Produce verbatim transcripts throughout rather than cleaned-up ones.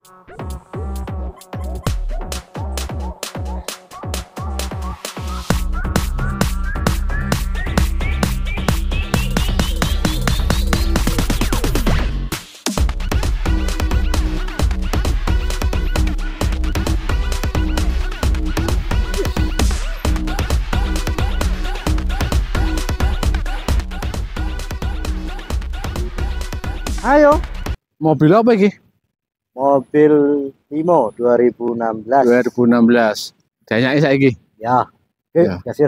Ayo, mobil apa ini? Mobil Limo dua ribu enam belas. dua ribu enam belas. Banyak saya ini. Ya. Oke, Ya. kasih.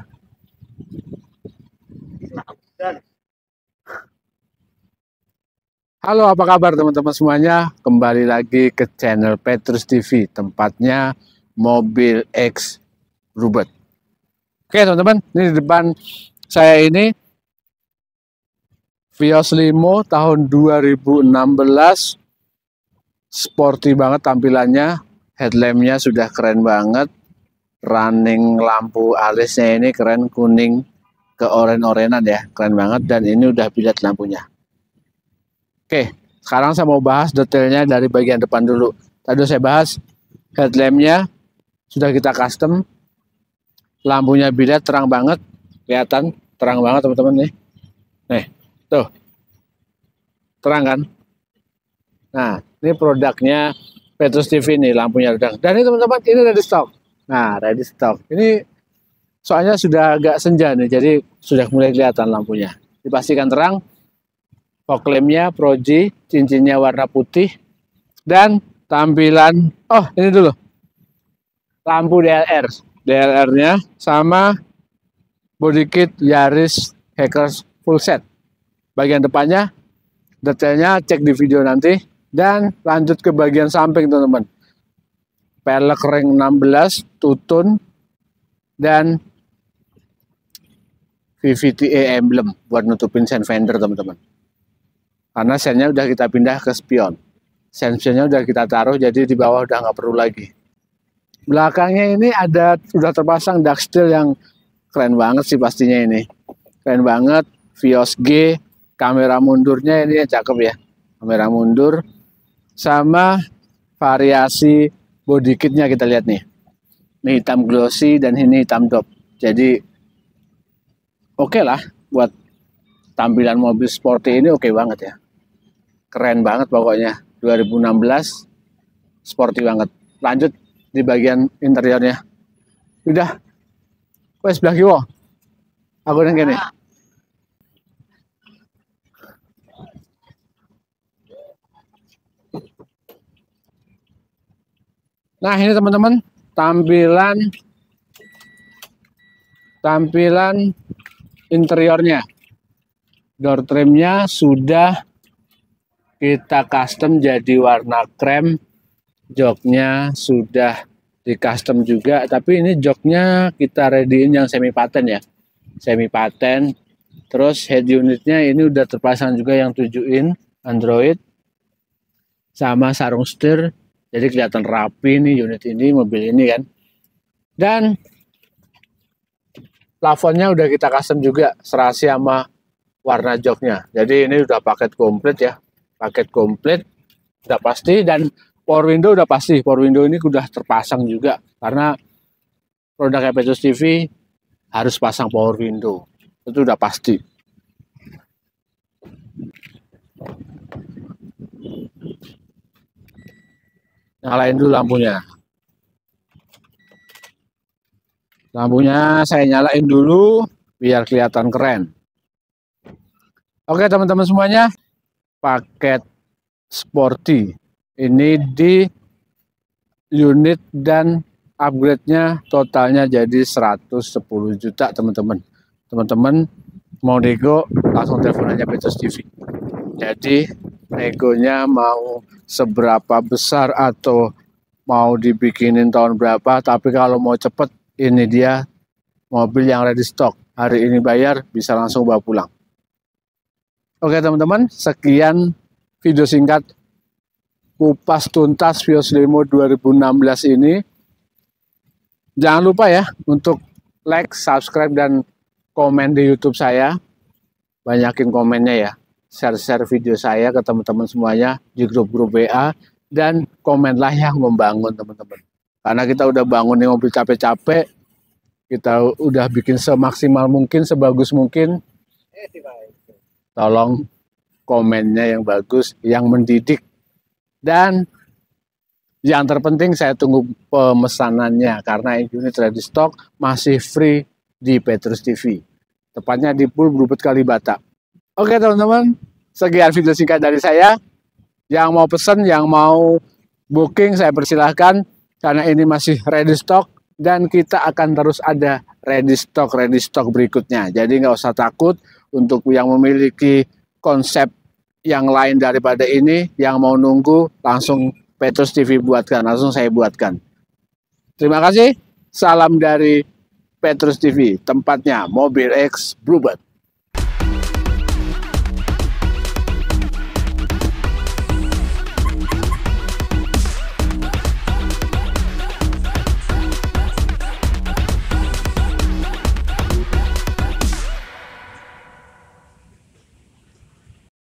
Halo, apa kabar teman-teman semuanya? Kembali lagi ke channel Petrus T V, tempatnya mobil X Rubet. Oke teman-teman, ini di depan saya ini Vios Limo tahun dua ribu enam belas. Sporty banget tampilannya, headlampnya sudah keren banget, running lampu alisnya ini keren, kuning ke oren-orenan ya, keren banget. Dan ini udah bilat lampunya. Oke, sekarang saya mau bahas detailnya dari bagian depan dulu. Tadi saya bahas headlampnya sudah kita custom, lampunya bilat terang banget, kelihatan terang banget teman-teman nih. Nih, tuh, terang kan? Nah, ini produknya Petrus T V nih, lampunya redang. Dan ini teman-teman, ini ready stock. Nah, ready stock. Ini soalnya sudah agak senja nih, jadi sudah mulai kelihatan lampunya. Dipastikan terang. Fog lampnya Proji, cincinnya warna putih. Dan tampilan, oh ini dulu. Lampu D L R. D L R-nya sama body kit Yaris Hackers full set. Bagian depannya, detailnya cek di video nanti. Dan lanjut ke bagian samping teman-teman. Pelek ring enam belas, tutun, dan V V T A emblem buat nutupin sen fender teman-teman. Karena sennya udah kita pindah ke spion. Sen-sennya udah kita taruh, jadi di bawah udah nggak perlu lagi. Belakangnya ini ada udah terpasang dark steel yang keren banget sih pastinya ini. Keren banget, Vios G, kamera mundurnya ini ya cakep ya. Kamera mundur. Sama variasi body kitnya kita lihat nih. Ini hitam glossy dan ini hitam top. Jadi oke okay lah buat tampilan mobil sporty ini, oke okay banget ya. Keren banget pokoknya. dua ribu enam belas sporty banget. Lanjut di bagian interiornya. Udah. Wes sebelah kiwo. Aku nang kene. Nah ini teman-teman, tampilan tampilan interiornya. Door trimnya sudah kita custom jadi warna krem, joknya sudah di custom juga, tapi ini joknya kita readyin yang semi paten ya, semi paten. Terus head unitnya ini udah terpasang juga yang tujuh in Android sama sarung setir. Jadi kelihatan rapi nih unit ini, mobil ini kan. Dan plafonnya udah kita custom juga, serasi sama warna joknya. Jadi ini udah paket komplit ya. Paket komplit, udah pasti. Dan power window udah pasti. Power window ini udah terpasang juga. Karena produknya Petrus T V harus pasang power window. Itu udah pasti. Nyalain dulu lampunya. Lampunya saya nyalain dulu biar kelihatan keren. Oke teman-teman semuanya, paket sporty ini di unit dan upgrade-nya totalnya jadi seratus sepuluh juta teman-teman. Teman-teman mau nego langsung telepon aja Petrus T V. Jadi negonya mau seberapa besar atau mau dibikinin tahun berapa, tapi kalau mau cepet ini dia mobil yang ready stock. Hari ini bayar bisa langsung bawa pulang. Oke teman-teman, sekian video singkat kupas tuntas Vios Limo dua ribu enam belas ini. Jangan lupa ya untuk like, subscribe, dan komen di YouTube saya. Banyakin komennya ya. Share-share video saya ke teman-teman semuanya di grup-grup W A, dan komenlah yang membangun teman-teman. Karena kita udah bangun nih mobil capek-capek, kita udah bikin semaksimal mungkin, sebagus mungkin. Tolong komennya yang bagus, yang mendidik. Dan yang terpenting saya tunggu pemesanannya karena unit ready stock masih free di Petrus T V. Tepatnya di Pool Bluebird Kalibata. Oke teman-teman, sekian video singkat dari saya. Yang mau pesan, yang mau booking, saya persilahkan. Karena ini masih ready stock. Dan kita akan terus ada ready stock, ready stock berikutnya. Jadi nggak usah takut untuk yang memiliki konsep yang lain daripada ini. Yang mau nunggu, langsung Petrus T V buatkan. Langsung saya buatkan. Terima kasih. Salam dari Petrus T V. Tempatnya Mobil X Bluebird.